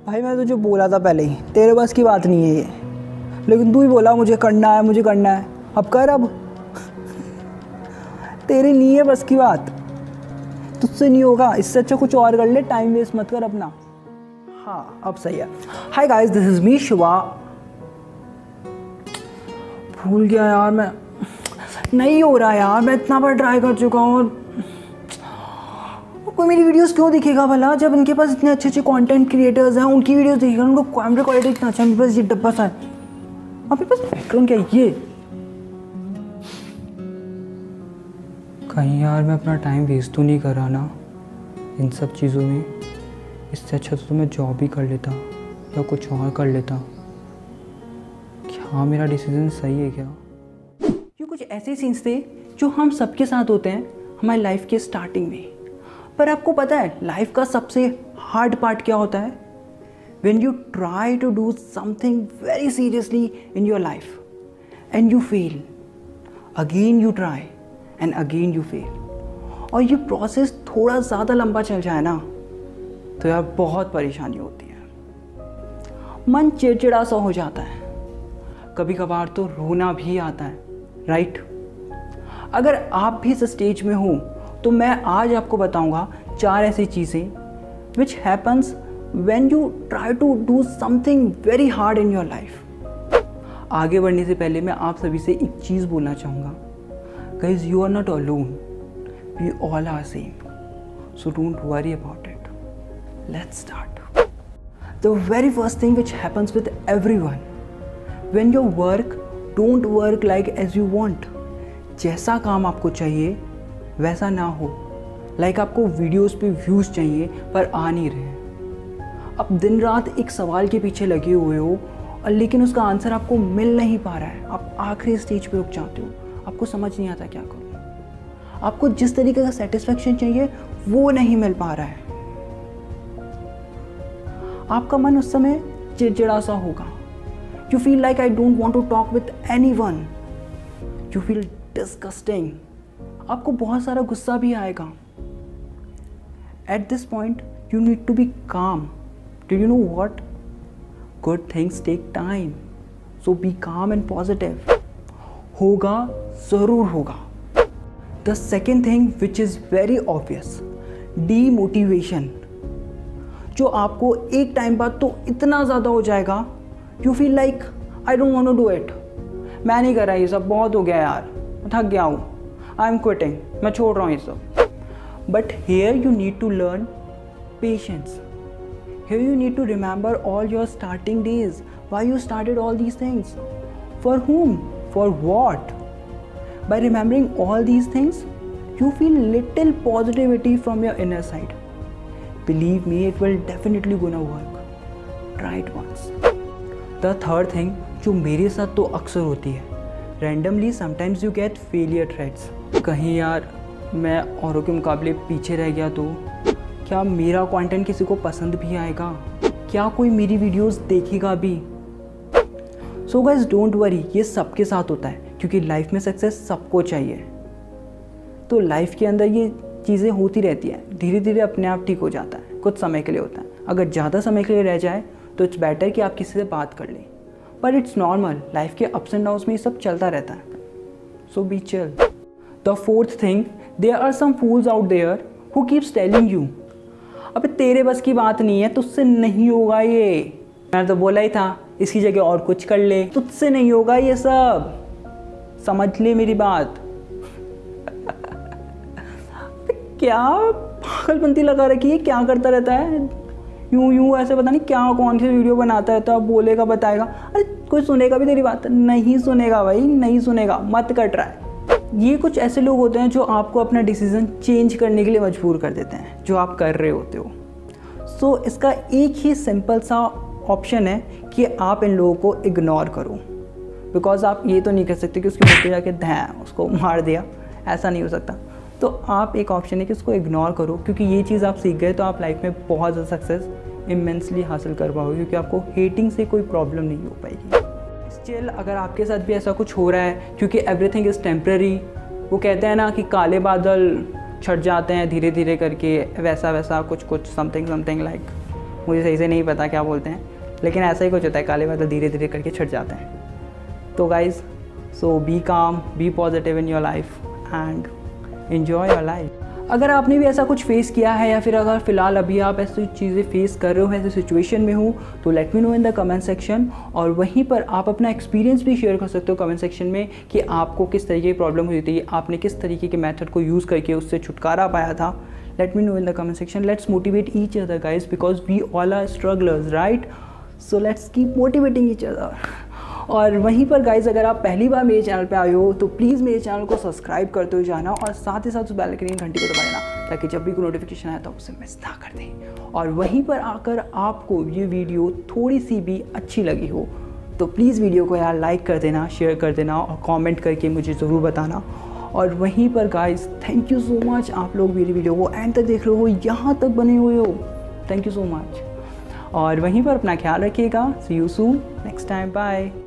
भाई मैं तुझे बोला था पहले ही, तेरे बस की बात नहीं है ये, लेकिन तू ही बोला मुझे करना है मुझे करना है। अब कर, अब तेरे नहीं है बस की बात, तुझसे नहीं होगा। इससे अच्छा कुछ और कर ले, टाइम वेस्ट मत कर अपना। हाँ अब सही है। Hi guys, this is me Shiva. भूल गया यार, मैं नहीं हो रहा यार, मैं इतना बार ट्राई कर चुका हूँ। कोई मेरी वीडियोस क्यों दिखेगा भला, जब इनके पास इतने अच्छे अच्छे कंटेंट क्रिएटर्स हैं, उनकी वीडियोस दिखेगा, उनको कैमरा क्वालिटी इतना अच्छा। मेरे पास ये डब्बा सा है, मेरे पास बैकग्राउंड क्या है ये। कहीं यार मैं अपना टाइम वेस्ट तो नहीं कर रहा ना इन सब चीज़ों में। इससे अच्छा तो मैं जॉब ही कर लेता या कुछ और कर लेता। क्या मेरा डिसीजन सही है क्या? ये कुछ ऐसे सीन्स थे जो हम सबके साथ होते हैं हमारी लाइफ के स्टार्टिंग में। पर आपको पता है लाइफ का सबसे हार्ड पार्ट क्या होता है? When you try to do something very seriously in your life and you fail, again you try and again you fail, और ये प्रोसेस थोड़ा ज़्यादा लंबा चल जाए ना तो यार बहुत परेशानी होती है। मन चिड़चिड़ा सा हो जाता है, कभी कभार तो रोना भी आता है, राइट? अगर आप भी इस स्टेज में हो तो मैं आज आपको बताऊंगा 4 ऐसी चीज़ें which happens when you try to do something very hard in your life। आगे बढ़ने से पहले मैं आप सभी से एक चीज़ बोलना चाहूँगा, guys you are not alone, we all are same, so don't worry about it। Let's start। The very first thing which happens with everyone, when your work don't work like as you want, जैसा काम आपको चाहिए वैसा ना हो, like आपको videos पे views चाहिए पर आ नहीं रहे। आप दिन रात एक सवाल के पीछे लगे हुए हो और लेकिन उसका आंसर आपको मिल नहीं पा रहा है। आप आखिरी स्टेज पे रुक जाते हो, आपको समझ नहीं आता क्या करूँ। आपको जिस तरीके का सेटिस्फेक्शन चाहिए वो नहीं मिल पा रहा है। आपका मन उस समय चिड़चिड़ा सा होगा। You feel like I don't want to talk with anyone, you feel disgusting. आपको बहुत सारा गुस्सा भी आएगा। At this point, you need to be calm. Do you know what? Good things take time. So be calm and positive. होगा, ज़रूर होगा। The second thing which is very obvious, demotivation. जो आपको एक टाइम बाद तो इतना ज़्यादा हो जाएगा, you feel like I don't want to do it. मैं नहीं कर रहा ये सब, बहुत हो गया यार, थक गया हूँ, I am quitting, मैं छोड़ रहा हूँ ये सब। But here you need to learn patience. Here you need to remember all your starting days, why you started all these things, for whom, for what. By remembering all these things, you feel little positivity from your inner side. Believe me, it will definitely gonna work. Try it once. The third thing जो मेरे साथ तो अक्सर होती है, randomly sometimes you get failure threats. कहीं यार मैं औरों के मुकाबले पीछे रह गया तो क्या मेरा कंटेंट किसी को पसंद भी आएगा? क्या कोई मेरी वीडियोस देखेगा भी? सो गाइस डोंट वरी, ये सबके साथ होता है क्योंकि लाइफ में सक्सेस सबको चाहिए। तो लाइफ के अंदर ये चीज़ें होती रहती हैं, धीरे धीरे अपने आप ठीक हो जाता है। कुछ समय के लिए होता है, अगर ज़्यादा समय के लिए रह जाए तो इट्स बेटर कि आप किसी से बात कर लें। पर इट्स नॉर्मल, लाइफ के अप्स एंड डाउन्स में ये सब चलता रहता है। So be chill. The fourth thing, there are some fools out there who keeps telling you, अबे तेरे बस की बात नहीं है, तुझसे नहीं होगा ये। मैंने तो बोला ही था इसकी जगह और कुछ कर ले, तुझसे नहीं होगा ये सब, समझ ले मेरी बात। क्या पागलपंती लगा रखी है, क्या करता रहता है यूं ऐसे, पता नहीं क्या कौन सी वीडियो बनाता है, तो बोलेगा बताएगा। अरे कोई सुनेगा भी तेरी बात? नहीं सुनेगा भाई, नहीं सुनेगा, मत कर ट्राई। ये कुछ ऐसे लोग होते हैं जो आपको अपना डिसीज़न चेंज करने के लिए मजबूर कर देते हैं जो आप कर रहे होते हो। सो इसका एक ही सिंपल सा ऑप्शन है कि आप इन लोगों को इग्नोर करो। बिकॉज आप ये तो नहीं कर सकते कि उसके मुँह पे जाके धैं उसको मार दिया, ऐसा नहीं हो सकता। तो आप एक ऑप्शन है कि उसको इग्नोर करो, क्योंकि ये चीज़ आप सीख गए तो आप लाइफ में बहुत ज़्यादा सक्सेस इमेंसली हासिल कर पाओगे, क्योंकि आपको हेटिंग से कोई प्रॉब्लम नहीं हो पाएगी। स्टिल अगर आपके साथ भी ऐसा कुछ हो रहा है, क्योंकि एवरीथिंग इज़ टेम्प्रेरी, वो कहते हैं ना कि काले बादल छट जाते हैं धीरे धीरे करके, वैसा कुछ समथिंग लाइक। मुझे सही से नहीं पता क्या बोलते हैं, लेकिन ऐसा ही कुछ होता है, काले बादल धीरे धीरे करके छट जाते हैं। तो guys, so be calm, be positive in your life and enjoy your life. अगर आपने भी ऐसा कुछ फेस किया है या फिर अगर फ़िलहाल अभी आप ऐसी चीज़ें फेस कर रहे हो, ऐसी सिचुएशन में हो, तो let me know in the comment section. और वहीं पर आप अपना एक्सपीरियंस भी शेयर कर सकते हो कमेंट सेक्शन में कि आपको किस तरीके की प्रॉब्लम हुई थी, आपने किस तरीके के मेथड को यूज़ करके उससे छुटकारा पाया था। Let me know in the comment section. Let's motivate each other guys, because we all are strugglers, right? So let's keep motivating each other. और वहीं पर गाइज़, अगर आप पहली बार मेरे चैनल पे आए हो तो प्लीज़ मेरे चैनल को सब्सक्राइब करते हुए जाना और साथ ही साथ उस बेल आइकन घंटी को दबा देना, ताकि जब भी कोई नोटिफिकेशन आए तो उसे मिस ना कर दें। और वहीं पर आकर आपको ये वीडियो थोड़ी सी भी अच्छी लगी हो तो प्लीज़ वीडियो को यार लाइक कर देना, शेयर कर देना और कॉमेंट करके मुझे ज़रूर बताना। और वहीं पर guys, thank you so much, आप लोग मेरी वीडियो को एंड तक देख रहे हो, यहाँ तक बने हुए हो, थैंक यू सो मच। और वहीं पर अपना ख्याल रखिएगा। See you soon next time, bye.